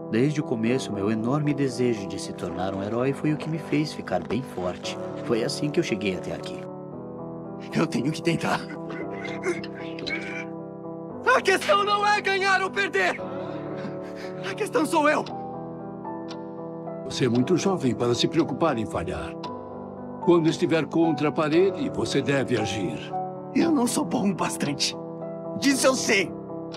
Desde o começo, meu enorme desejo de se tornar um herói foi o que me fez ficar bem forte. Foi assim que eu cheguei até aqui. Eu tenho que tentar. A questão não é ganhar ou perder. A questão sou eu. Você é muito jovem para se preocupar em falhar. Quando estiver contra a parede, você deve agir. Eu não sou bom bastante. Disso eu sei.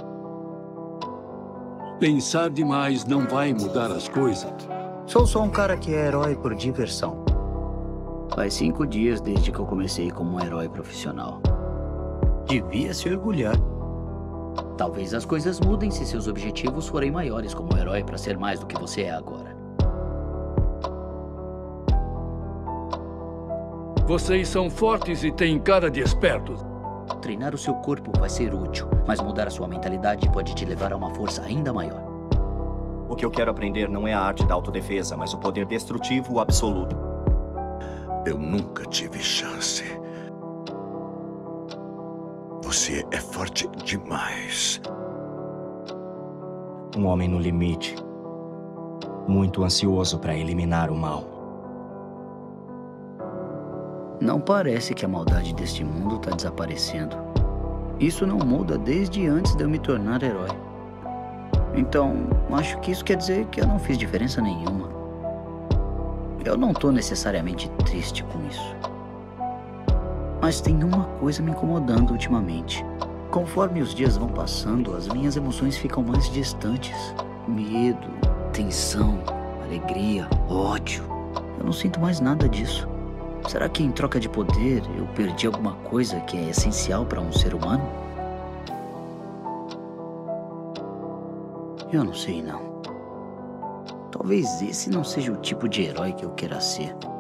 Pensar demais não vai mudar as coisas. Sou só um cara que é herói por diversão. Faz 5 dias desde que eu comecei como um herói profissional. Devia se orgulhar. Talvez as coisas mudem se seus objetivos forem maiores como herói para ser mais do que você é agora. Vocês são fortes e têm cara de espertos. Treinar o seu corpo vai ser útil, mas mudar a sua mentalidade pode te levar a uma força ainda maior. O que eu quero aprender não é a arte da autodefesa, mas o poder destrutivo absoluto. Eu nunca tive chance. Você é forte demais. Um homem no limite. Muito ansioso para eliminar o mal. Não parece que a maldade deste mundo está desaparecendo. Isso não muda desde antes de eu me tornar herói. Então, acho que isso quer dizer que eu não fiz diferença nenhuma. Eu não tô necessariamente triste com isso. Mas tem uma coisa me incomodando ultimamente. Conforme os dias vão passando, as minhas emoções ficam mais distantes. Medo, tensão, alegria, ódio. Eu não sinto mais nada disso. Será que em troca de poder eu perdi alguma coisa que é essencial para um ser humano? Eu não sei, não. Talvez esse não seja o tipo de herói que eu queira ser.